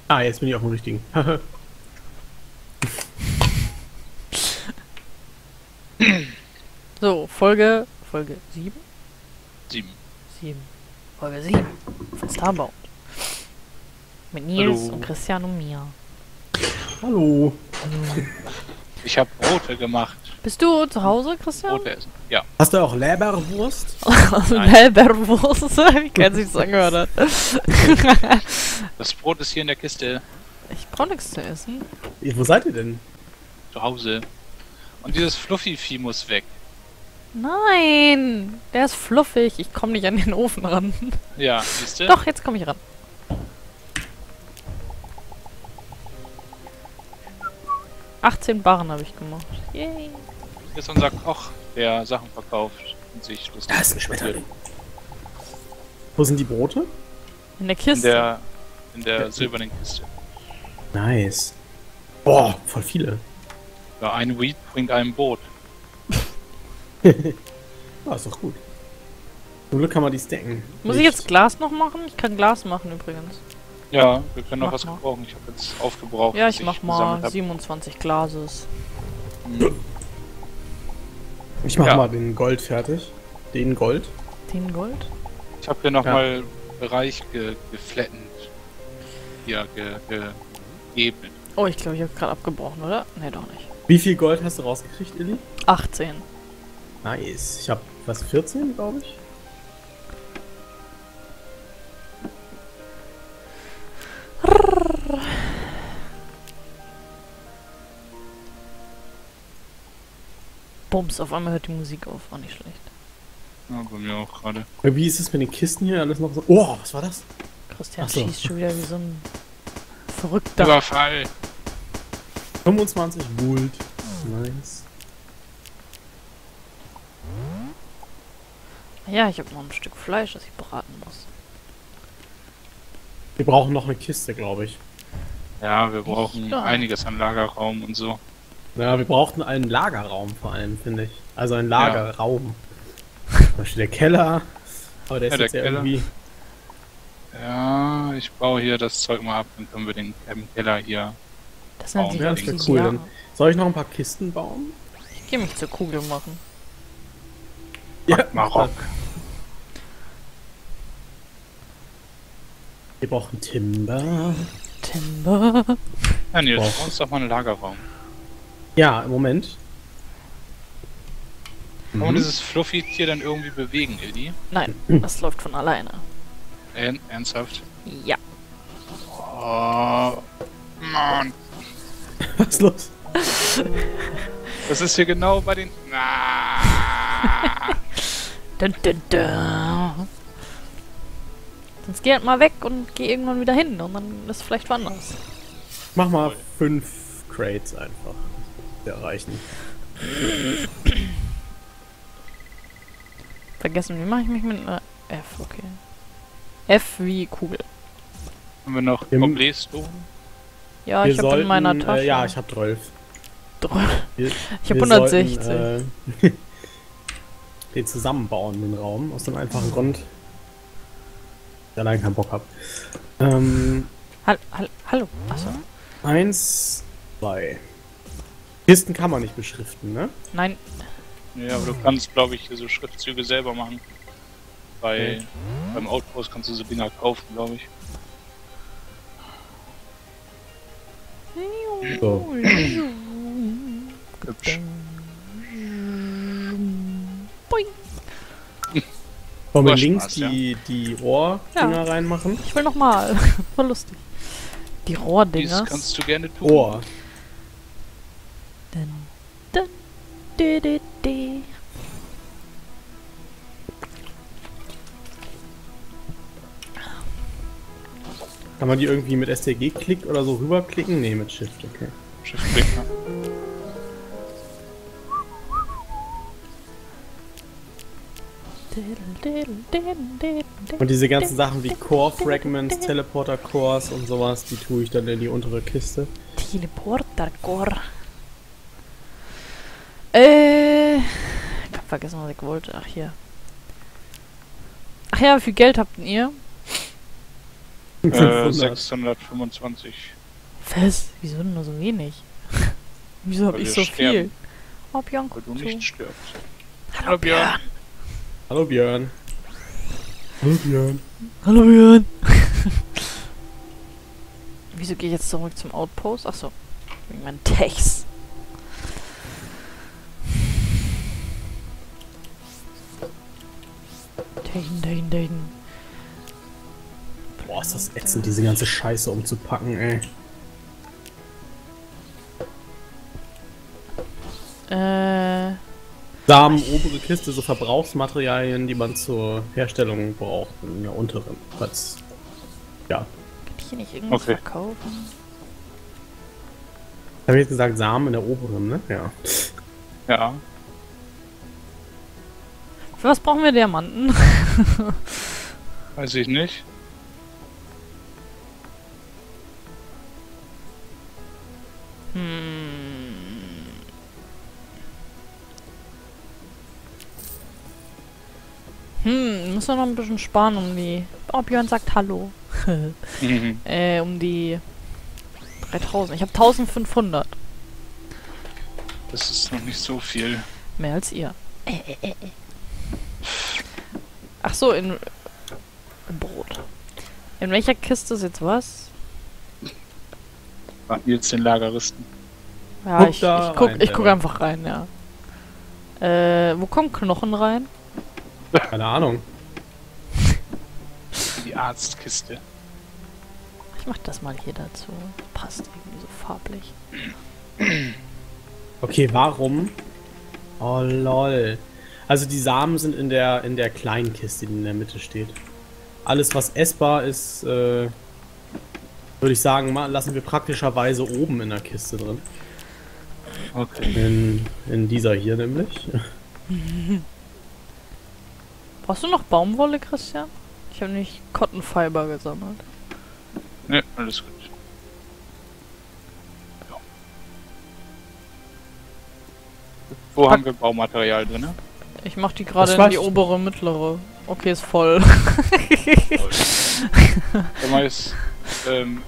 Ah, jetzt bin ich auf dem richtigen. So, Folge 7? 7. 7. Folge 7 von Starbound. Mit Nils Hallo. und Christian und mir. Hallo. Ich habe Brote gemacht. Bist du zu Hause, Christian? Brote essen. Ja. Hast du auch Leberwurst? Leberwurst, wie kann sich das angehört hat. Das Brot ist hier in der Kiste Ich brauch nichts zu essen. Wo seid ihr denn? zu Hause. Und dieses Fluffy-Vieh muss weg. Nein, der ist fluffig. Ich komme nicht an den Ofen ran. Ja, siehst du? Doch, jetzt komme ich ran. $18 habe ich gemacht. Yay. Hier ist unser Koch, der Sachen verkauft und sich lustig Da ist ein Schmetterling. Wo sind die Brote? In der in Kiste. der silbernen Kiste. Nice. Boah, voll viele. Ja, ein Weed bringt ein Boot. Ah, ist doch gut. Zum Glück kann man die stacken. Muss ich jetzt Glas noch machen? Ich kann Glas machen übrigens. Ja, wir können noch Mach was mal. gebrauchen. Ich habe jetzt aufgebraucht. Ja, was ich mach gesammelt mal hab. 27 Glases. Ich mach Ja. mal den Gold fertig. Den Gold. Den Gold? Ich habe hier Ja. nochmal Bereich geflattend. Hier geebnet. Oh, ich glaube, ich habe gerade abgebrochen, oder? Ne, doch nicht. Wie viel Gold hast du rausgekriegt, Illy? 18. Nice. Ich hab, was, 14, glaube ich? Bums, auf einmal hört die Musik auf. War nicht schlecht. Ja, bei mir auch gerade. Wie ist es mit den Kisten hier? Alles noch so. Oh, was war das? Christian Ach so. schießt schon wieder wie so ein Verrückter. Überfall! 25 Gold. Nice. Ja, ich habe noch ein Stück Fleisch, das ich braten muss. Wir brauchen noch eine Kiste, glaube ich. Ja, wir brauchen Ja. einiges an Lagerraum und so. Ja, wir brauchten einen Lagerraum vor allem, finde ich. Also einen Lagerraum. Da steht der Keller. Aber der ist Ja, jetzt der ja Keller. irgendwie. Ja, ich baue hier das Zeug mal ab, dann können wir den Keller hier. Das nennt Oh, sich Ja, auch das wäre die cool. Jahre. Dann soll ich noch ein paar Kisten bauen? Ich gehe mich zur Kugel machen. Ja, Marok. Wir brauchen Timber. Timber. Ja, Nils, Wow. bei uns doch mal einen Lagerraum. Ja, im Moment. Kann man dieses Fluffy-Tier dann irgendwie bewegen, Ildi? Nein, das läuft von alleine. Ernsthaft? Ja. Oh, Mann. Was ist los? Das ist hier genau bei den... Ah. Dun, dun, dun. Sonst geh halt mal weg und geh irgendwann wieder hin und dann ist vielleicht woanders. Mach mal 5 Crates einfach. Wir erreichen. Vergessen, wie mache ich mich mit einer F, okay. F wie Kugel. Haben wir noch Im- Oblesto? Ja, Wir ich habe in meiner Tasche. ja, ich habe 12. Wir, Ich hab wir 160. sollten, den zusammenbauen, den Raum. Aus dem einfachen Grund, dass ich allein keinen Bock hab. Hallo. Achso. 1, 2. Kisten kann man nicht beschriften, ne? Nein, Ja, aber du kannst, glaube ich, so Schriftzüge selber machen. Beim Outpost kannst du so Dinger kaufen, glaube ich. So. Hübsch. Boing. Wollen wir Spaß, links ja. die Ohrdinger reinmachen? Ich will nochmal. Voll lustig. Die Dies Rohrdinger. kannst du gerne tun. Ohr. Dun, dun, di, di, di. Kann man die irgendwie mit STG-Klick oder so rüberklicken? Ne, mit Shift, okay. Schiffblicker. Und diese ganzen Sachen wie Core-Fragments, Teleporter-Cores und sowas, die tue ich dann in die untere Kiste. Teleporter-Core. Ich hab vergessen, was ich wollte. Ach, hier. Ach ja, wie viel Geld habt ihr? 500. 625. Was? Wieso denn nur so wenig? Wieso hab Weil ich wir so sterben. viel? Oh, Björn, Weil guck du zu. nicht stirbst. Hallo, Björn. Hallo Björn. Hallo Björn. Hallo, Björn. Wieso gehe ich jetzt zurück zum Outpost? Achso, wegen meinen Techs. Daten. Boah, ist das ätzend, diese ganze Scheiße umzupacken, ey. Samen, obere Kiste, so Verbrauchsmaterialien, die man zur Herstellung braucht, in der unteren. Als, ja. Kann ich hier nicht irgendwas Okay. verkaufen? Hab ich jetzt gesagt, Samen in der oberen, ne? Ja. Ja. Für was brauchen wir Diamanten? Weiß ich nicht. Müssen wir noch ein bisschen sparen um die... Oh, Björn sagt Hallo. Um die 3000. Ich habe 1500. Das ist noch nicht so viel. Mehr als ihr. Ach so, in Brot. In welcher Kiste ist jetzt was? Warten wir jetzt den Lageristen. Ja, Guck ich da guck, rein, ich guck selber. einfach rein, ja. Wo kommen Knochen rein? Keine Ahnung. Die Arztkiste. Ich mach das mal hier dazu. Passt irgendwie so farblich. Okay, warum? Oh lol. Also die Samen sind in der kleinen Kiste, die in der Mitte steht. Alles was essbar ist, würde ich sagen, lassen wir praktischerweise oben in der Kiste drin. Okay. In dieser hier nämlich. Brauchst du noch Baumwolle, Christian? Ich habe nicht Cotton Fiber gesammelt. Ne, alles gut. Ja. Wo haben wir Baumaterial drin? Ich mach die gerade Das in die weiß ich. obere, mittlere. Okay, ist voll. Wenn man jetzt in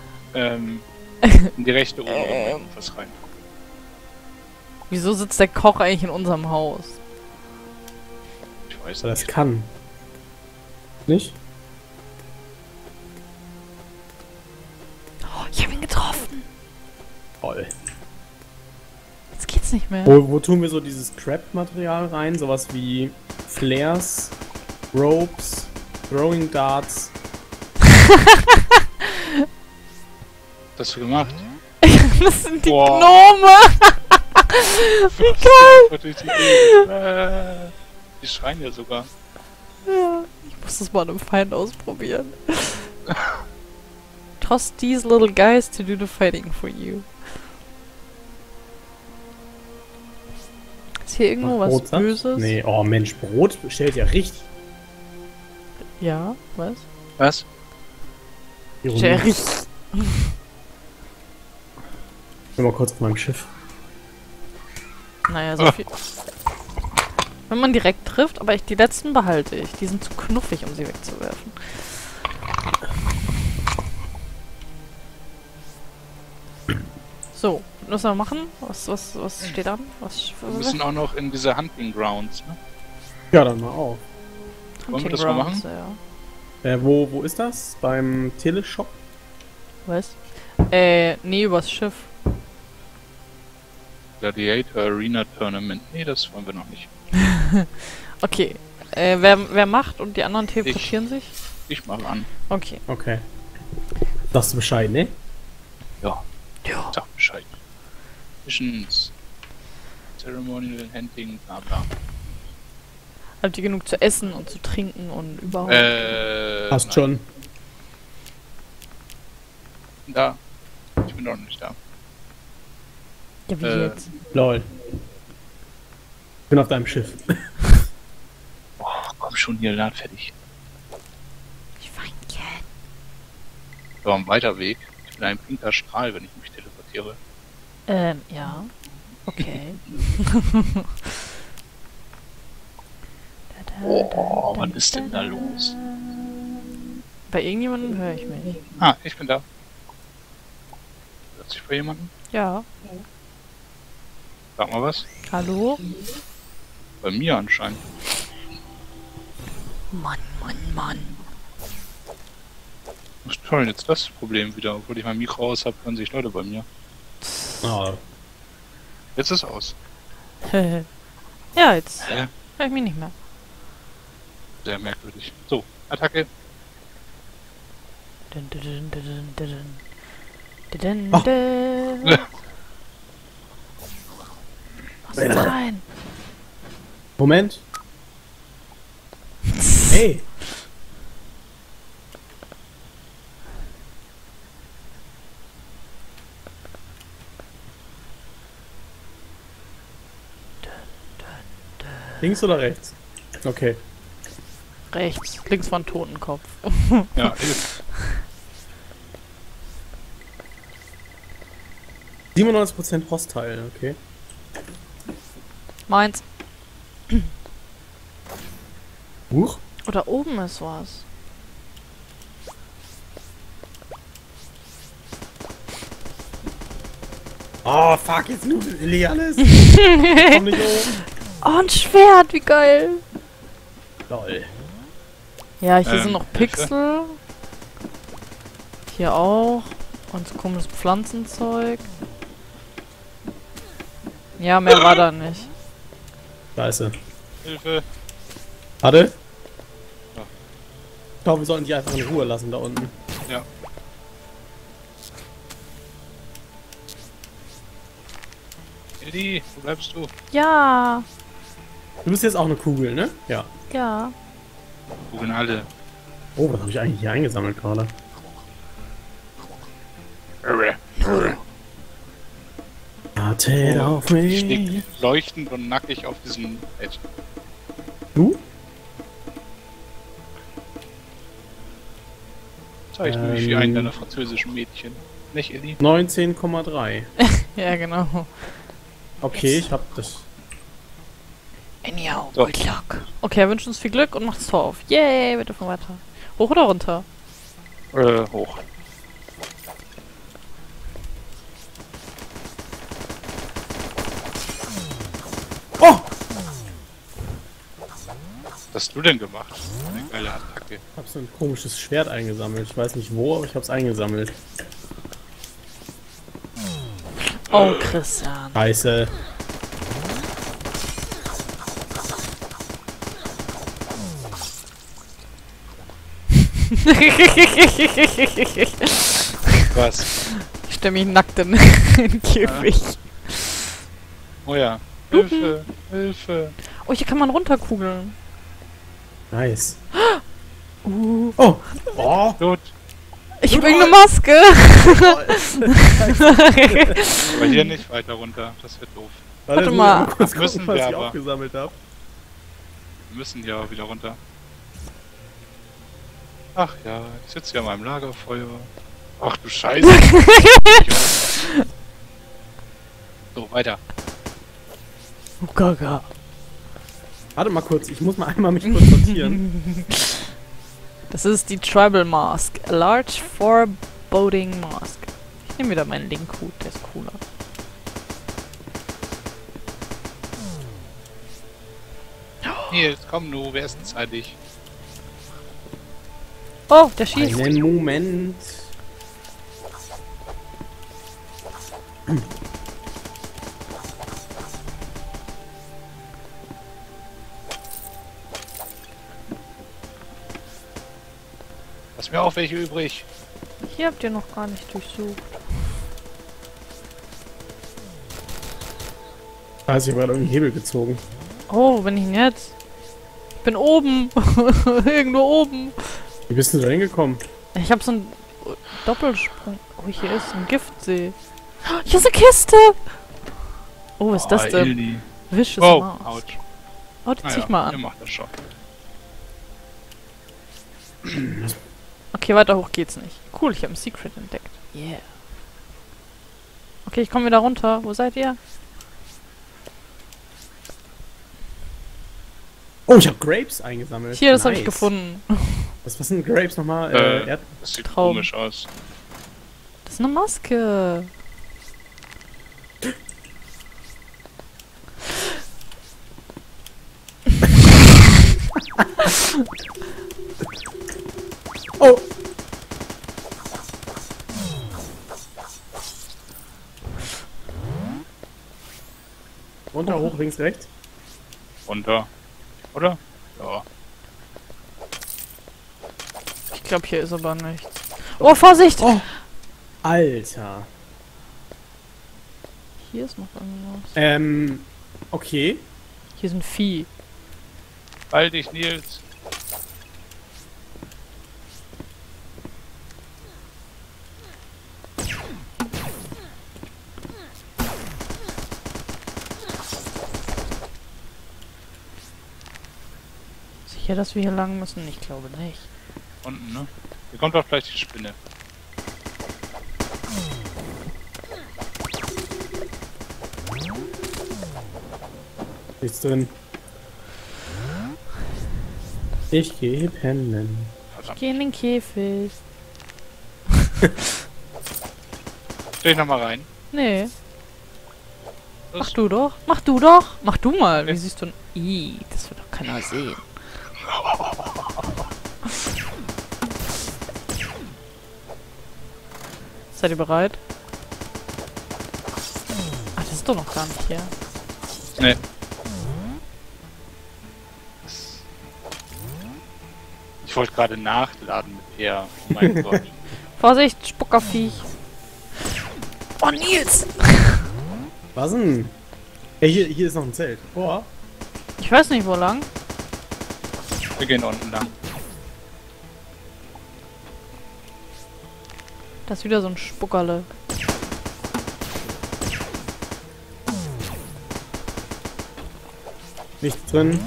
die rechte obere was rein. Wieso sitzt der Koch eigentlich in unserem Haus? Ich weiß Aber das nicht. kann. Nicht? Oh, ich habe ihn getroffen. Toll. Jetzt geht's nicht mehr. Wo tun wir so dieses Crap-Material rein? Sowas wie Flares, Ropes, Throwing Darts. Was hast du gemacht? Das sind die Boah. Gnome. Wie geil! Die schreien ja sogar. Ja, ich muss das mal einem Feind ausprobieren. Trust these little guys to do the fighting for you. Ist hier irgendwo was Brotsatz? Böses? Nee, oh Mensch, Brot bestellt ja richtig. Ja, was? Was? Jerry. Ich bin mal kurz auf meinem Schiff. Naja, so viel. Wenn man direkt trifft, aber die letzten behalte ich. Die sind zu knuffig, um sie wegzuwerfen. So, was müssen wir machen? Was steht an? Wir müssen auch noch in diese Hunting Grounds, ne? Ja, dann mal auf. Wollen wir das mal machen? Ja. Wo ist das? Beim Teleshop? Was? Nee, übers Schiff. Gladiator Arena Tournament. Nee, das wollen wir noch nicht. Okay. Wer macht und die anderen teleportieren sich? Ich mach an. Okay. Okay. Sagst du Bescheid, ne? Ja, Ja. sag Bescheid. Missions. Ceremonial Hunting, bla bla. Habt ihr genug zu essen und zu trinken und überhaupt? Passt nein. schon. Da. Ich bin doch nicht da. Ja, wie jetzt? Lol. Ich bin auf deinem Schiff. Oh, komm schon hier, lad fertig. Schweinchen. So, ein weiter Weg. Ich bin ein pinker Strahl, wenn ich mich teleportiere. Ja. Okay. Oh, was ist denn da los? Bei irgendjemandem höre ich mich. Ah, ich bin da. Hört sich bei jemandem? Ja. Sag mal was. Hallo? Bei mir anscheinend. Mann, Mann, Mann. Was ist toll, jetzt das Problem wieder. Obwohl ich mein Mikro aus habe, hören sich Leute bei mir. Ah, Jetzt ist aus. Ja, jetzt Hä? höre ich mich nicht mehr. Sehr merkwürdig. So, Attacke. Dun, dun, dun, dun, dun, dun. Dun, Oh. dun. Was ist rein? Moment. Hey. Links oder rechts? Okay. Rechts. Links war ein Totenkopf. Ja, hilf. 97% Hostile, okay. Meins. Huch. Oder oben ist was. Oh, fuck, jetzt nur alles. Komm nicht oben. Oh, ein Schwert, wie geil. Lol. Ja, hier sind noch Hilfe. Pixel. Hier auch. Und so komisches Pflanzenzeug. Ja, mehr war da nicht. Scheiße. Hilfe. Warte. Ja. Ich glaube, wir sollten die einfach in Ruhe lassen da unten. Ja. Eddie, wo bleibst du? Ja, Du bist jetzt auch eine Kugel, ne? Ja. ja. Kugeln alle. Oh, was habe ich eigentlich hier eingesammelt gerade? Wartet auf Ich mich. lieg leuchtend und nackig auf diesem Bett. Du? Zeig mich wie ein deiner französischen Mädchen. Nicht, Eddie? 19,3. Ja, genau. Okay, ich hab das. Anyhow, So. good luck. Okay, wir wünschen uns viel Glück und macht das Tor auf. Yay, wir dürfen weter. Hoch oder runter? Hoch. Oh! Was hast du denn gemacht? Eine geile Attacke. Ich hab so ein komisches Schwert eingesammelt. Ich weiß nicht wo, aber ich hab's eingesammelt. Oh, Christian. Scheiße. Was? Ich stelle mich nackt in den Käfig. Oh ja. Hilfe, Hilfe. Oh, hier kann man runterkugeln. Nice. Oh! Oh! Gut. Ich habe irgendeine Maske. Aber hier nicht weiter runter. Das wird doof. Warte mal. Kurz Müssen gucken, was wir ich aber. aufgesammelt habe. Wir müssen ja wieder runter. Ach ja, ich sitze hier an meinem Lagerfeuer. Ach du Scheiße. So, weiter. Oh, Gaga. Warte mal kurz, ich muss mal einmal mich kurz sortieren. Das ist die Tribal Mask. A large foreboding mask. Ich nehme wieder meinen Link-Hut, der ist cooler. Hier, jetzt komm nur, wer ist denn zeitig? Oh, der schießt. Einen Moment. Lass mir auch welche übrig. Hier habt ihr noch gar nicht durchsucht. Also ich habe gerade irgendeinen Hebel gezogen. Oh, wo bin ich denn jetzt? Ich bin oben. Irgendwo oben. Wie bist du da hingekommen? Ich habe so einen Doppelsprung. Oh, hier ist ein Giftsee. Hier ist eine Kiste. Oh, was ist das denn? Ildi. Vicious Oh, Mouse. ouch. Oh, die zieh Naja, ich mal ihr an. macht das schon. Okay, weiter hoch geht's nicht. Cool, ich habe ein Secret entdeckt. Yeah. Okay, ich komme wieder runter. Wo seid ihr? Oh, ich habe Grapes eingesammelt. Hier, das habe ich Nice. gefunden. Was sind Grapes nochmal? Das sieht Trauben. komisch aus. Das ist eine Maske. Oh! Runter, hoch, links, rechts. Runter. Oder? Ja. Ich glaube, hier ist aber nichts. Oh, Vorsicht! Oh! Alter. Hier ist noch irgendwas. Okay. Hier sind Vieh. Halt dich, Nils. Sicher, dass wir hier lang müssen? Ich glaube nicht. Unten, ne? Hier kommt doch gleich die Spinne. Nichts drin. Ich gehe pennen. Ich gehe in den Käfig. Stell ich nochmal rein. Nee. Los. Mach du doch. Mach du doch. Mach du mal. Wie siehst du denn? Ih, das wird doch keiner sehen. Seid ihr bereit? Ach, das ist doch noch gar nicht hier. Nee. Ich wollte gerade nachladen mit R. Oh mein Gott. Vorsicht, Spuckerviech. Oh, Nils! Was denn? Ey, hier ist noch ein Zelt. Boah. Ich weiß nicht, wo lang. Wir gehen unten lang. Da ist wieder so ein Spuckerle. Nichts drin.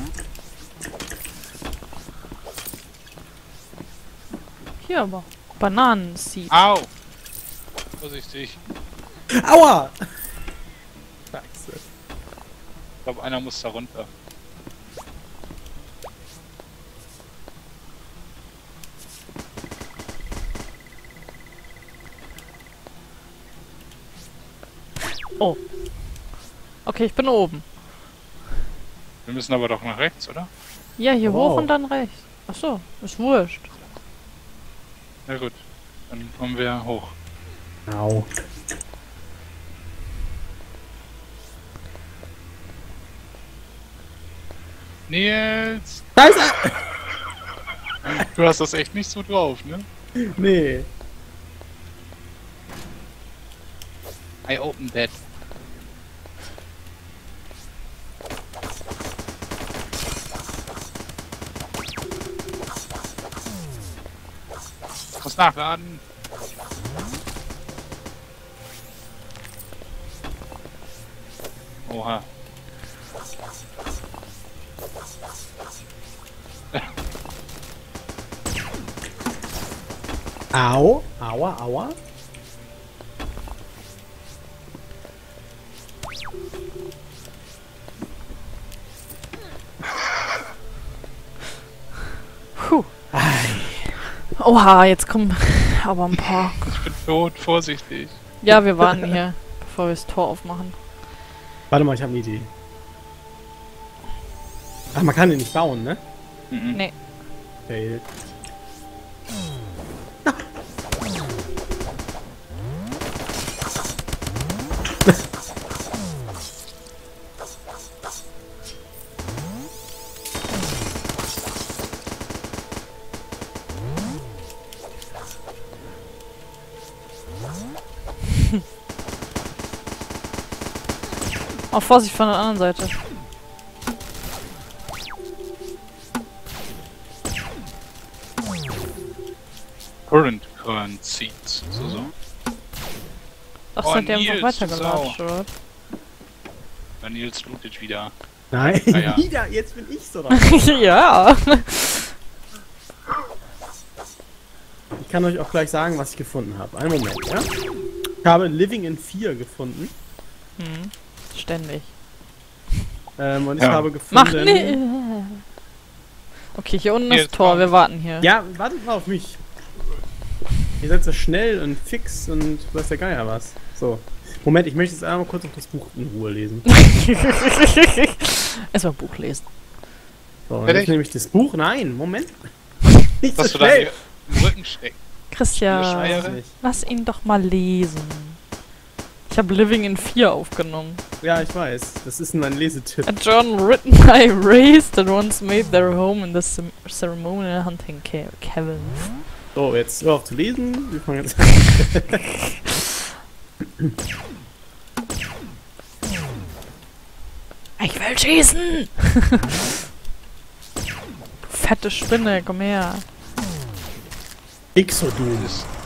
Hier aber. Bananen-Seed. Au! Vorsichtig. Aua! Scheiße. Ich glaube, einer muss da runter. Oh. Okay, ich bin oben. Wir müssen aber doch nach rechts, oder? Ja, hier Wow. hoch und dann rechts. Ach so, ist wurscht. Na gut. Dann kommen wir hoch. Au. Nils! Scheiße! Du hast das echt nicht so drauf, ne? Nee. I opened that. Muss nachladen. Oha. Au. Aua, aua. Puh. Oha, jetzt kommen aber ein paar. Ich bin tot, vorsichtig. Ja, wir warten hier, bevor wir das Tor aufmachen. Warte mal, ich habe eine Idee. Ach, man kann den nicht bauen, ne? Mhm. Nee. Fail. Oh, Vorsicht von der anderen Seite. Current Seeds. So. Ach, Oh, seid ihr einfach Nils, weitergelatscht, oder? Der Nils lootet wieder. Nein, Ah, ja. wieder, jetzt bin ich so dran. Ja. Ich kann euch auch gleich sagen, was ich gefunden habe. Einen Moment, ja? Ich habe Living in 4 gefunden. Hm. Ständig. Und ich Ja. habe gefunden... Mach ne. Okay, hier unten Hier ist Tor, wir warten hier. Ja, wartet mal auf mich. Ihr seid so schnell und fix und weiß der Geier was. So. Moment, ich möchte jetzt einmal kurz noch das Buch in Ruhe lesen. Erstmal Buch lesen. So, jetzt nehme ich das Buch. Nein, Moment. Nicht so Was du da schnell. hier im Rücken steckst. Christian, Schweiere. lass ihn doch mal lesen. Ich habe Living in 4 aufgenommen. Ja, ich weiß. Das ist mein Lesetipp. A journal written by race that once made their home in the ceremonial hunting cabin. So, jetzt hör auf zu lesen. Wir fangen jetzt an. Ich will schießen! Fette Spinne, komm her. Exodus.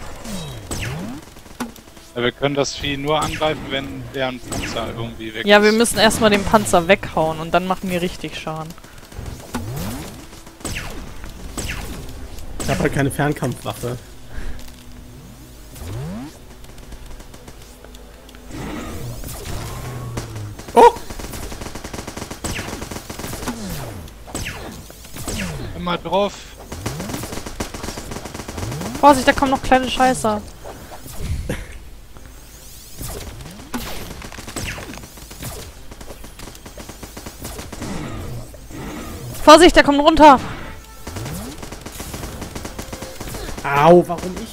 Ja, wir können das Vieh nur angreifen, wenn deren Panzer irgendwie weg Ja, ist. wir müssen erstmal den Panzer weghauen und dann machen wir richtig Schaden. Ich habe halt keine Fernkampfwaffe. Oh! Immer drauf. Vorsicht, da kommen noch kleine Scheißer. Vorsicht, der kommt runter. Au, warum ich?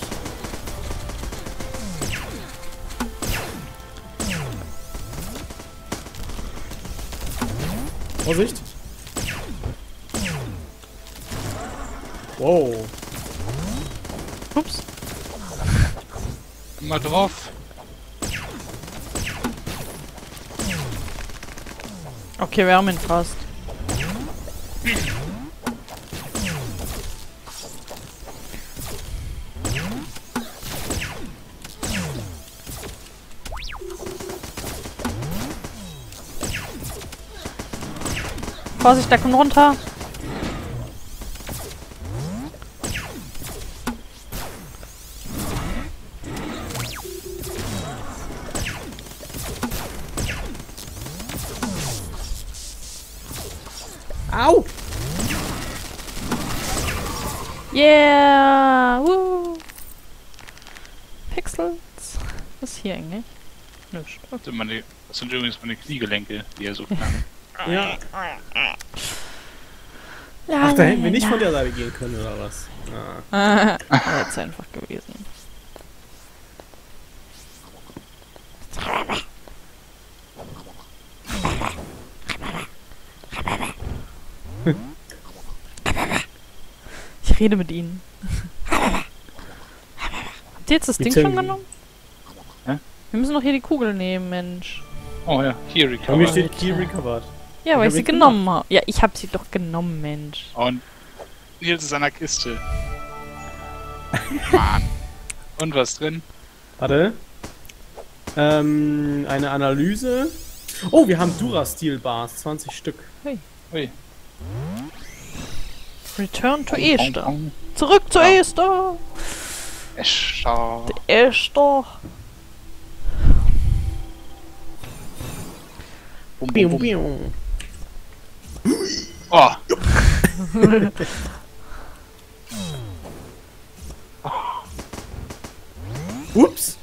Vorsicht! Wow. Ups. Immer drauf. Okay, wir haben ihn fast. Vorsicht, der kommt runter. Au! Yeah! Woo! Pixels. Was ist hier eigentlich? Nichts. Das sind übrigens meine Kniegelenke, die er so knacken. Ja. Ach, da hätten wir nicht von der Seite gehen können, oder was? Ah. War jetzt einfach gewesen. Ich rede mit ihnen. Habt ihr jetzt das Ding schon genommen? Hä? Wir müssen doch hier die Kugel nehmen, Mensch. Oh ja, hier Bei mir recover. steht Key recovered. Ja, weil hab ich sie ich genommen habe. Ja, ich habe sie doch genommen, Mensch. Und Nils ist an der Kiste. Mann. Und was drin? Warte. Eine Analyse. Oh, wir haben Durasteel Bars, 20 Stück. Ui. Return to Esther. Zurück zu Esther. Escher. Esther. Bum, bum, Bium, bum. bium. Oh, Ups.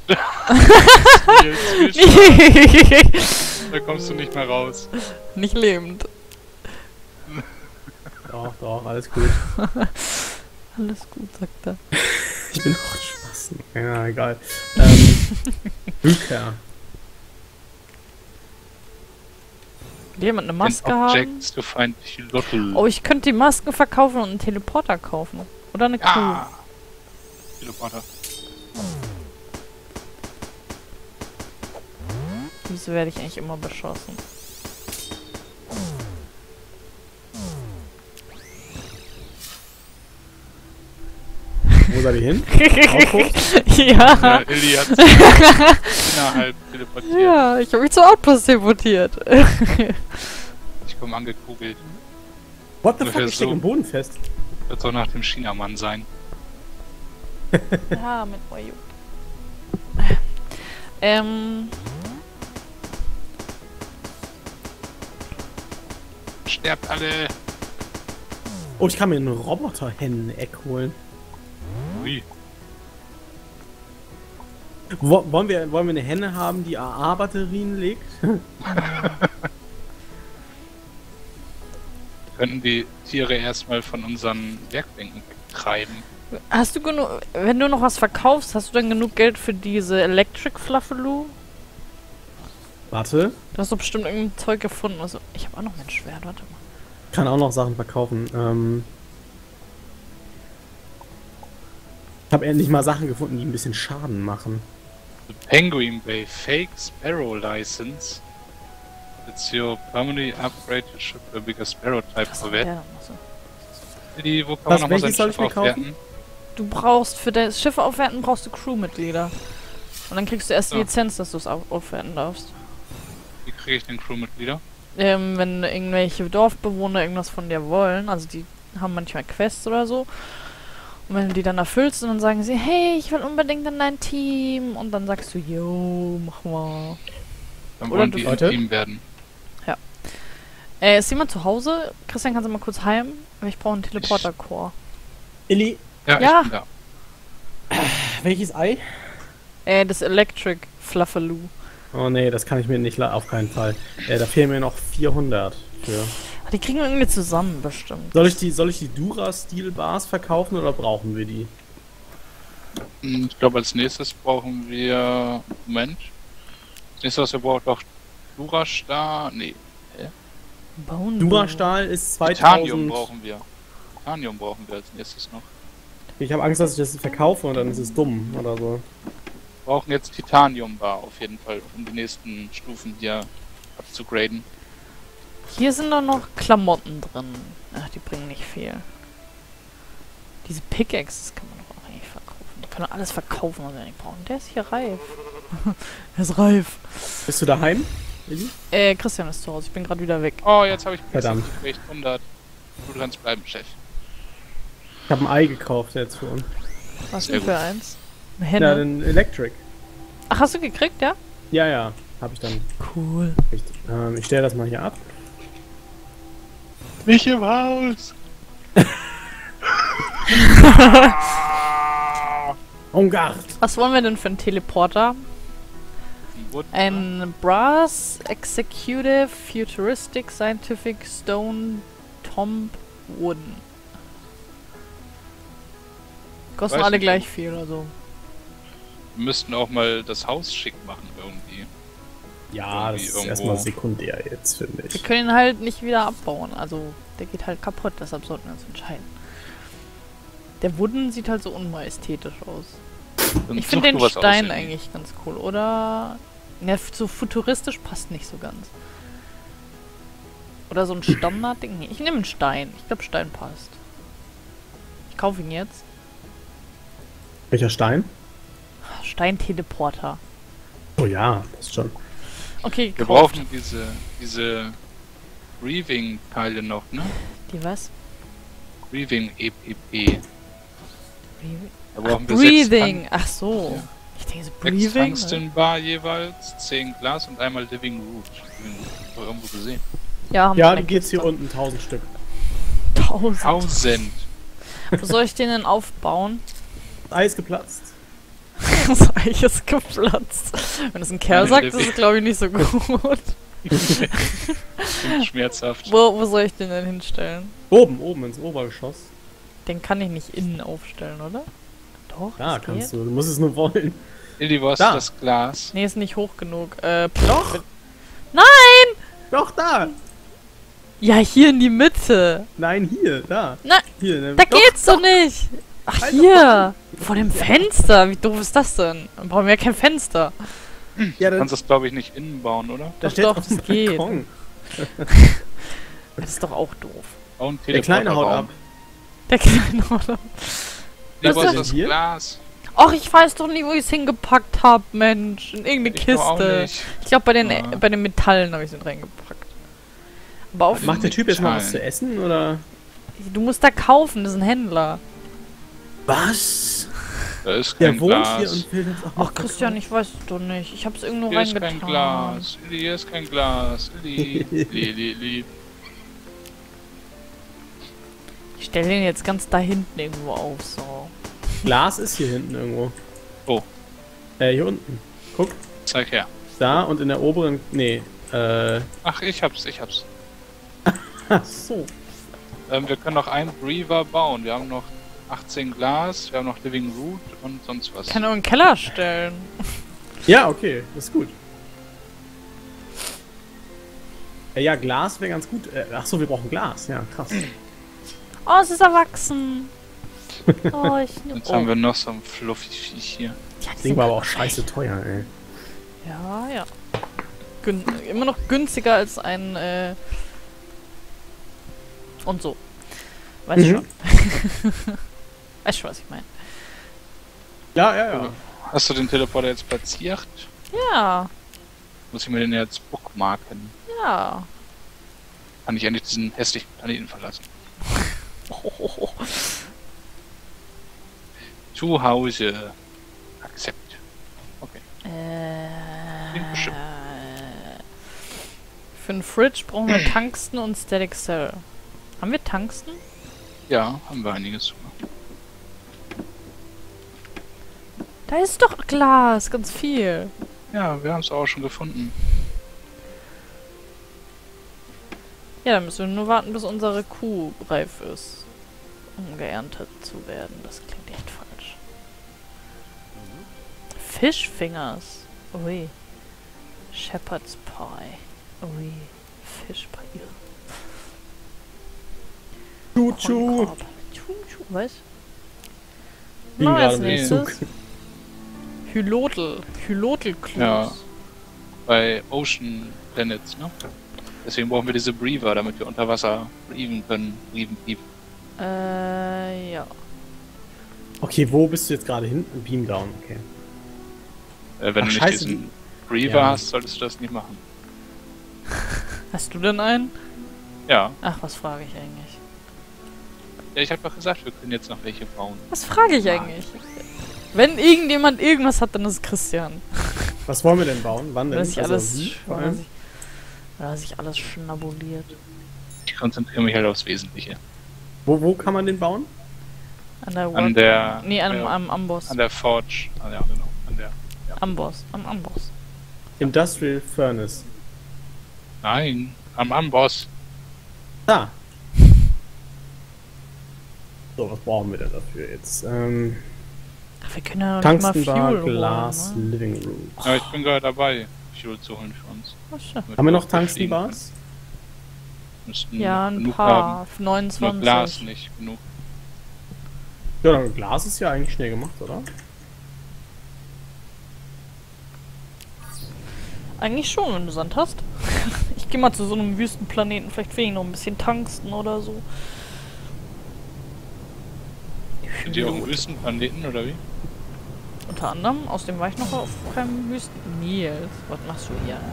Nils, da kommst du nicht mehr raus. Nicht lebend. Doch, doch, alles gut. Alles gut, sagt er. Ich bin auch Spaß. Ja, egal. Rückkehr. Will jemand eine Maske haben? Objects to find Lottel. Oh, ich könnte die Masken verkaufen und einen Teleporter kaufen. Oder eine Kuh. Ja. Teleporter. Wieso werde ich eigentlich immer beschossen? Wo soll die hin? Outpost? Ja. Ja, Illy hat sich innerhalb teleportiert. Ja, ich habe mich zum Outpost teleportiert. Ich komme angekugelt. What the Ungefähr fuck, ich steck so. im Boden fest. Wird doch nach dem Chinamann sein. Ja, mit Oyu. Sterbt alle! Oh, ich kann mir einen Roboter-Hennen-Eck holen. Ui. Wollen wir eine Henne haben, die AA-Batterien legt? Könnten die Tiere erstmal von unseren Werkbänken wegtreiben. Hast du genug... Wenn du noch was verkaufst, hast du dann genug Geld für diese Electric Fluffaloo? Warte. Du hast doch bestimmt irgendein Zeug gefunden. Also, ich habe auch noch mein Schwert, warte mal. Kann auch noch Sachen verkaufen. Ich habe endlich mal Sachen gefunden, die ein bisschen Schaden machen. The Penguin Bay Fake Sparrow License. It's your permanently upgraded ship to a bigger Sparrow Type Was hat Corvette. der noch so? Wo kann man nochmal sein welches soll Schiff ich mir kaufen? aufwerten? Du brauchst für das Schiff aufwerten, brauchst du Crewmitglieder. Und dann kriegst du erst die Ja. Lizenz, dass du es aufwerten darfst. Wie kriege ich den Crewmitglieder? Wenn irgendwelche Dorfbewohner irgendwas von dir wollen, also die haben manchmal Quests oder so. Und wenn du die dann erfüllst, dann sagen sie, hey, ich will unbedingt in dein Team. Und dann sagst du, yo, mach mal. Dann Oder wollen du- die im Leute? Team werden. Ist jemand zu Hause? Christian, kannst du mal kurz heim? Ich brauche einen Teleporter-Core. Illy, Ja, Ja. ich bin da. welches Ei? Das Electric Fluffaloo. Oh nee, das kann ich mir nicht, auf keinen Fall. Da fehlen mir noch 400 für. Die kriegen wir irgendwie zusammen, bestimmt. Soll ich die Dura-Steel-Bars verkaufen oder brauchen wir die? Ich glaube, als nächstes brauchen wir... Moment. Das nächste, was wir brauchen, doch Durastar... Nee. Bone Dura-Stahl ist Titanium 2000. brauchen wir. Titanium brauchen wir als nächstes noch. Ich habe Angst, dass ich das verkaufe und dann ist es dumm oder so. Wir brauchen jetzt Titanium-Bar auf jeden Fall, um die nächsten Stufen hier abzugraden. Hier sind doch noch Klamotten drin. Ach, die bringen nicht viel. Diese Pickaxes kann man doch auch eigentlich verkaufen. Die können doch alles verkaufen, was wir nicht brauchen. Der ist hier reif. Der ist reif. Bist du daheim, Illy? Christian ist zu Hause. Ich bin gerade wieder weg. Oh, jetzt habe ich Verdammt. gekriegt 100. Du kannst bleiben, Chef. Ich habe ein Ei gekauft jetzt für uns. Was Sehr denn für gut. eins? Eine Ja, Henne. den Electric. Ach, hast du gekriegt, ja? Ja, habe ich dann. Cool. Ich stelle das mal hier ab. Nicht im Haus! Ungarn! Was wollen wir denn für einen Teleporter? Wood, Ein Brass Executive Futuristic Scientific Stone Tomb Wooden. Kosten Weiß alle nicht. gleich viel, also. Wir müssten auch mal das Haus schick machen irgendwie. Ja, das Irgendwie ist irgendwo. erstmal sekundär jetzt, finde Wir ich. können ihn halt nicht wieder abbauen, also der geht halt kaputt, deshalb sollten wir uns entscheiden. Der Wooden sieht halt so unmajestätisch aus. Dann Ich such finde den du was Stein aus, Ellie. eigentlich ganz cool, oder? Ja, so futuristisch passt nicht so ganz. Oder so ein Standardding? Nee, ich nehme einen Stein. Ich glaube, Stein passt. Ich kaufe ihn jetzt. Welcher Stein? Steinteleporter. Oh ja, passt schon. Okay, Wir gekauft. brauchen diese Breathing-Teile noch, ne? Die was? Breathing EPP. Da Ach, brauchen wir Breathing. Ach so. Ja. Ich denke so 6 Breathing. Tungsten Bar jeweils, 10 Glas und einmal Living Root. Living Root hab ich doch irgendwo gesehen. Ja, haben wir Ja, in der die geht's hier Kiste. unten, 1000 Stück. 1000. 1000! Wo soll ich den denn aufbauen? Eis geplatzt. Das Eich ist geplatzt. Wenn es ein Kerl Meine sagt, Lippe. ist es glaube ich nicht so gut. Klingt schmerzhaft. Wo soll ich den denn hinstellen? Oben ins Obergeschoss. Den kann ich nicht innen aufstellen, oder? Doch, Ja, das kannst geht. du. Du musst es nur wollen. Illy, wo hast Da. du das Glas? Nee, ist nicht hoch genug. Doch! Nein! Doch, da! Ja, hier in die Mitte. Nein, hier, da. Nein, Hier, ne? da Doch, geht's doch nicht. Ach, Halt hier. Vor dem Fenster. Wie doof ist das denn? Dann brauchen wir ja kein Fenster. Ja, Du da, kannst das, glaube ich, nicht innen bauen, oder? da Doch, steht doch, auf dem das geht. Balkon. Das ist doch auch doof. Bau einen Der Kleine haut ab. Teleporterraum. Der kleine oder? Illy, wo Was ist denn das hier? Glas? Ach, ich weiß doch nicht, wo ich es hingepackt habe, Mensch. In irgendeine Ich doch auch Kiste. nicht. Ich glaube, bei Ah. bei den Metallen habe ich es reingepackt. Aber auf, Macht der Typ jetzt mal was Zahlen. zu essen, oder? du musst da kaufen, das ist ein Händler. Was? Da ist Der kein wohnt Glas. hier und will das auch noch Ach, Christian, ich weiß es doch nicht. Ich habe es irgendwo Hier ist reingetan. kein Glas. Illy, hier ist kein Glas. Illy, Illy, Illy. Ich stell den jetzt ganz da hinten irgendwo auf, so. Glas ist hier hinten irgendwo. Oh. Hier unten. Guck. Zeig her. Da und in der oberen... Nee. Ach, ich hab's. Ach so. Wir können noch einen Breather bauen. Wir haben noch 18 Glas, wir haben noch Living Root und sonst was. Kann auch in den Keller stellen. Ja, okay. Das ist gut. Ja, Glas wäre ganz gut. Ach so, wir brauchen Glas. Ja, krass. Oh, es ist erwachsen. Oh, Jetzt haben wir noch so ein fluffy Viech hier. Ja, Das Ding war aber auch scheiße teuer, ey. Ja, ja. Immer noch günstiger als ein, und so. Weißt schon. Weißt schon, was ich meine. Ja. Hast du den Teleporter jetzt platziert? Ja, Muss ich mir den jetzt bookmarken? ja. Kann ich endlich diesen hässlichen Planeten verlassen? Zu Hause. Accept. Okay. Klingt bestimmt. Für einen Fridge brauchen wir Tungsten und Static Cell. Haben wir Tungsten? Ja, haben wir einiges sogar. Da ist doch Glas, ganz viel. Ja, wir haben es auch schon gefunden. Ja, dann müssen wir nur warten, bis unsere Kuh reif ist, um geerntet zu werden. Das klingt echt falsch. Fischfingers. Ui. Shepherd's Pie. Ui. Fischpie. Chuchu. Kornkorb. Chuchu, was? Bin Machen wir als gerade im nächstes? Zug. Hylotel-Clues. Ja. Bei Ocean Planets, ne? Deswegen brauchen wir diese Breather, damit wir unter Wasser breathen können. Ja. Okay, wo bist du jetzt gerade hinten? Beam down, okay. Wenn Ach, du nicht scheiße, diesen Breather ja. hast, solltest du das nicht machen. Hast du denn einen? Ja. Ach, was frage ich eigentlich? Ja, ich hab doch gesagt, wir können jetzt noch welche bauen. Was frage ich eigentlich? Wenn irgendjemand irgendwas hat, dann ist es Christian. Was wollen wir denn bauen? Wann denn? Weil sich alles, vor weil allem? sich alles schnabuliert. Ich konzentriere mich halt aufs Wesentliche. Wo kann man den bauen? An der An der... Nee, ja, am Amboss. An der Forge. Ah, ja, genau. An der... Ja. Amboss. Am Amboss. Industrial Furnace. Nein, am Amboss. Da. So, was brauchen wir denn dafür jetzt? Ach, wir können ja noch nicht mal Tungstenbar, Fuel Glas, holen, ne? Living Room. Aber ich bin gerade dabei, Fuel zu holen für uns. Ach, schön. damit Haben wir noch auch fliegen Tungstenbars? können. Müssten Ja, ein genug paar. haben. 29. Nur Glas nicht genug. Ja, dann Glas ist ja eigentlich schnell gemacht, oder? Eigentlich schon, wenn du Sand hast. Ich gehe mal zu so einem Wüstenplaneten. Vielleicht finde ich noch ein bisschen Tungsten oder so. Sind die auf dem Wüstenplaneten oder wie? Unter anderem, aus dem war ich noch auf keinem Wüsten... Nils, was machst du hier?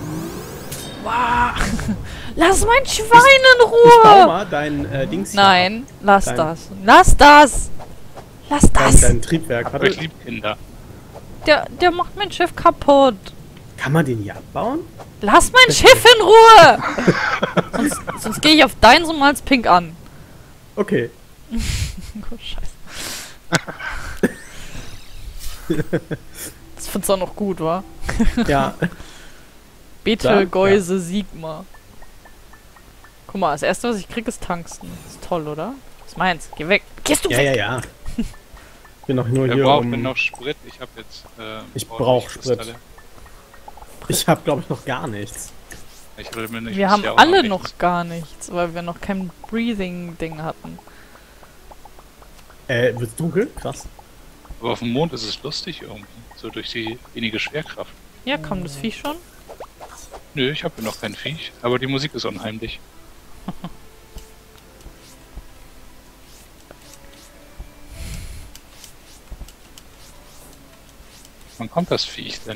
Wow. Lass mein Schwein in Ich bau Ruhe! mal dein Dings hier Nein, lass Dein- das. Lass das! Lass ab. das! Dein Triebwerk. Aber ich Warte, liebe Kinder. Der macht mein Schiff kaputt. kann man den hier abbauen? Lass mein Schiff in Ruhe! sonst gehe ich auf deins und mal's pink an. Okay. Oh, scheiße. Das findest du auch noch gut, wa? Ja. Betelgeuse Sigma. Guck mal, das erste, was ich krieg, ist Tungsten. Ist toll, oder? Das ist meins. Geh weg. Gehst du Ja, weg? ja, ja. Ich bin noch nur Wer hier braucht um... denn noch Sprit? Ich habe jetzt... Ich ordentlich brauch Sprit. Kristalle. Ich habe, glaube ich, noch gar nichts. Ich würde mir nicht Wir haben bisher auch alle nichts. noch gar nichts, weil wir noch kein Breathing-Ding hatten. Wird's dunkel? Krass. Aber auf dem Mond ist es lustig irgendwie. So durch die wenige Schwerkraft. Ja, kam das Viech schon? Nö, ich habe noch kein Viech. Aber die Musik ist unheimlich. Wann kommt das Viech denn?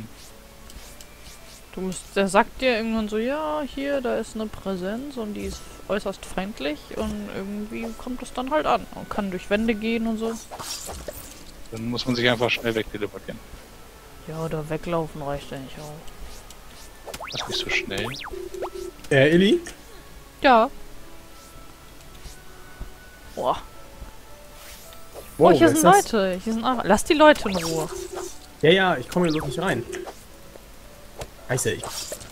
Der sagt dir irgendwann so, ja, hier, da ist eine Präsenz und die ist äußerst feindlich und irgendwie kommt es dann halt an und kann durch Wände gehen und so. Dann muss man sich einfach schnell wegteleportieren. Ja, oder weglaufen reicht ja nicht auch. Das ist nicht so schnell. Illy? Ja. Boah. Wow, Oh, hier wer sind ist das? Leute. Hier sind Lass die Leute in Ruhe. Ja, ja, ich komme hier bloß nicht rein. Scheiße, ich...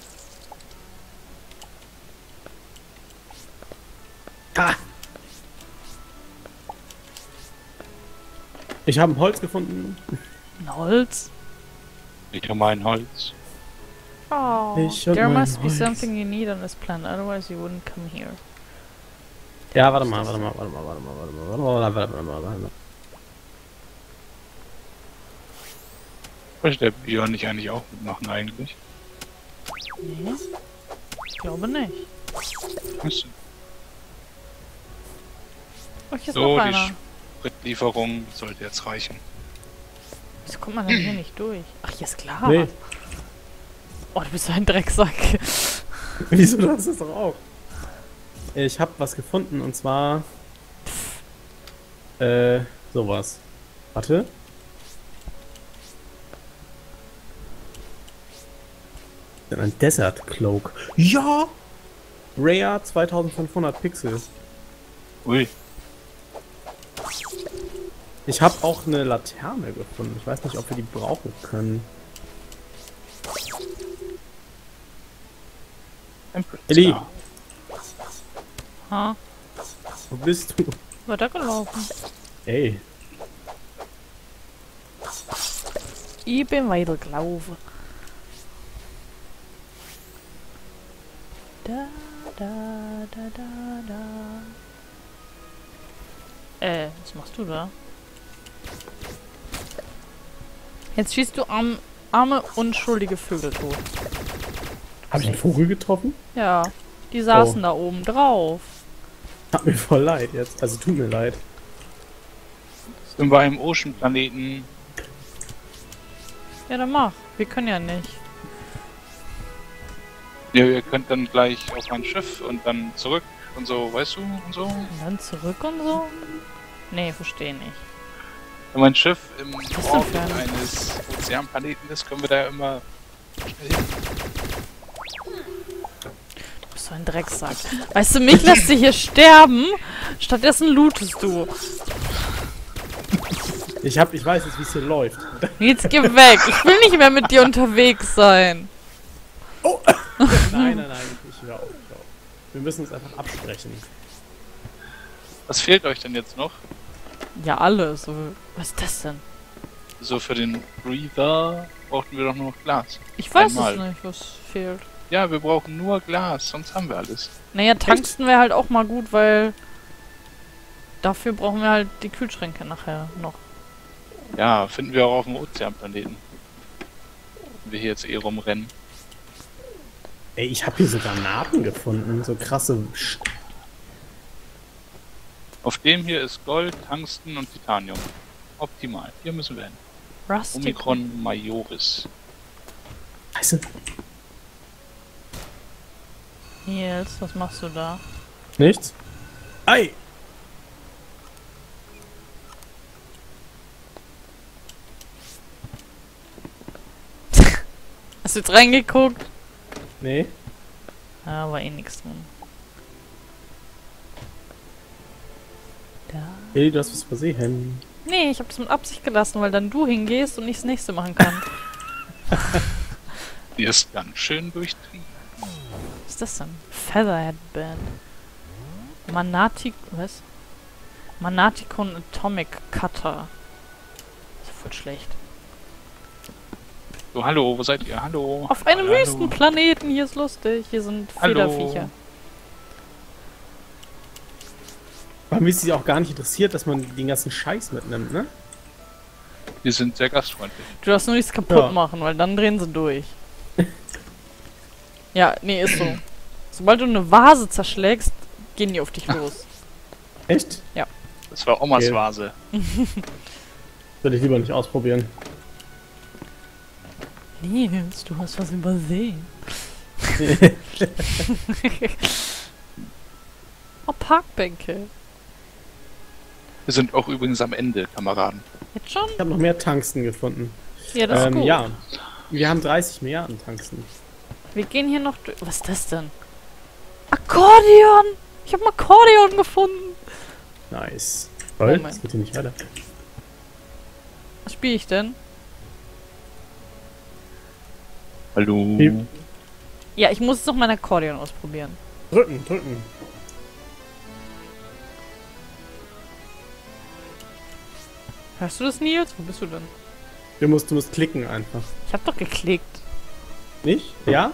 Ah! Ich habe ein Holz gefunden. Ein Holz. Ich habe mein Holz. Oh, Ich und there mein must be Holz. something you need on this planet, otherwise you wouldn't come here. Ja, warte mal. Wollte der Björn nicht eigentlich auch mitmachen eigentlich? Nee, ich glaube nicht. Achso. Oh, hier ist So, noch die einer. Spritlieferung sollte jetzt reichen. Wieso kommt man denn hier nicht durch? Ach, hier ist klar. Nee, Oh, du bist so ein Drecksack. wieso, du hast es doch auch. Ich habe was gefunden und zwar... sowas. Warte. Ein Desert Cloak. Ja! Rare 2500 Pixel. Ui, Ich habe auch eine Laterne gefunden. Ich weiß nicht, ob wir die brauchen können. Ellie, Ja. Ha? wo bist du? Weitergelaufen. Ey, Ich bin weitergelaufen. Da, da, da, da, da. Was machst du da? Jetzt schießt du arme, unschuldige Vögel tot. habe ich einen Vogel getroffen? Ja, die saßen da oben drauf. Hat mir voll leid jetzt. Also tut mir leid. Sind wir im Ocean-Planeten? Ja, dann mach. Wir können ja nicht. Ja, ihr könnt dann gleich auf mein Schiff und dann zurück und so, weißt du, und so. Und dann zurück und so? Nee, verstehe nicht. Wenn mein Schiff im ist denn Orbit für ein- eines Ozeanplaneten ist, können wir da ja immer schnell hin. Du bist so ein Drecksack. Weißt du, mich lässt sie hier sterben, stattdessen lootest du. Ich weiß jetzt, wie es hier läuft. Jetzt geh weg. Ich will nicht mehr mit dir unterwegs sein. Nein, ich höre auf. Wir müssen uns einfach absprechen. Was fehlt euch denn jetzt noch? Ja, alles. Was ist das denn? So für den Breather brauchten wir doch nur noch Glas. Ich weiß Einmal. es nicht, was fehlt. Ja, wir brauchen nur Glas, sonst haben wir alles. Naja, tangsten wäre halt auch mal gut, weil dafür brauchen wir halt die Kühlschränke nachher noch. Ja, finden wir auch auf dem Ozeanplaneten. Wenn wir hier jetzt eh rumrennen. Ey, ich habe hier so Granaten gefunden. So krasse... Auf dem hier ist Gold, Tungsten und Titanium. Optimal. Hier müssen wir hin. Rustic. Omikron Majoris. Scheiße. Nils, was machst du da? Nichts? Ei! Hast du jetzt reingeguckt? Nee. Ja, war eh nichts drin. Da. Ellie, du hast was versehen. Nee, ich habe das mit Absicht gelassen, weil dann du hingehst und ich das nächste machen kann. Die ist ganz schön durchtrieben. Was ist das denn? Featherhead Band. Was? Manaticon Atomic Cutter. Das ist voll schlecht. So, hallo, wo seid ihr? Hallo. Auf einem Hallo. Wüstenplaneten, hier ist lustig. Hier sind Hallo. Federviecher. Weil mir ist es auch gar nicht interessiert, dass man den ganzen Scheiß mitnimmt, ne? Wir sind sehr gastfreundlich. Du darfst nur nichts kaputt Ja. machen, weil dann drehen sie durch. Ja, nee, ist so. Sobald du eine Vase zerschlägst, gehen die auf dich los. Echt? Das war Omas Okay. Vase. Würde ich lieber nicht ausprobieren. Nils, du hast was übersehen. Oh, Parkbänke. Wir sind auch übrigens am Ende, Kameraden. Jetzt schon? Ich habe noch mehr Tungsten gefunden. Ja, das ist gut. Ja. Wir haben 30 Milliarden Tungsten. Wir gehen hier noch durch. Was ist das denn? Akkordeon! Ich habe ein Akkordeon gefunden. Nice. Toll, Moment. das geht hier nicht weiter. Was spiele ich denn? Hallo. Wie- Ja, ich muss jetzt noch mein Akkordeon ausprobieren. Drücken, drücken. Hörst du das, Nils? Wo bist du denn? Du musst klicken einfach. Ich hab doch geklickt. Nicht? Ja?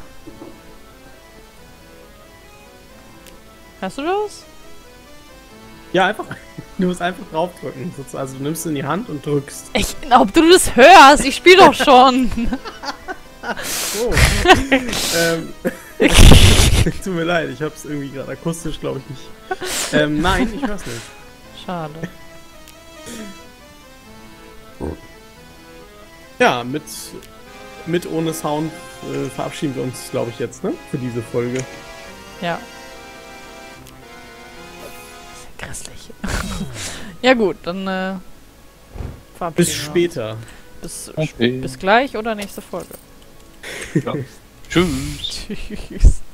Hörst du das? Ja, einfach. Du musst einfach draufdrücken. Also du nimmst es in die Hand und drückst. Ob du das hörst? Ich spiele doch schon. So. Tut mir leid, ich hab's irgendwie gerade akustisch, glaube ich, nicht. Nein, ich hör's nicht. Schade. Ja, mit ohne Sound verabschieden wir uns, glaube ich, jetzt, ne? Für diese Folge. Ja. Ist ja grässlich. Ja gut, dann verabschieden Bis wir uns. später. Okay. Bis gleich oder nächste Folge. Ja. Tschüss. Tschüss.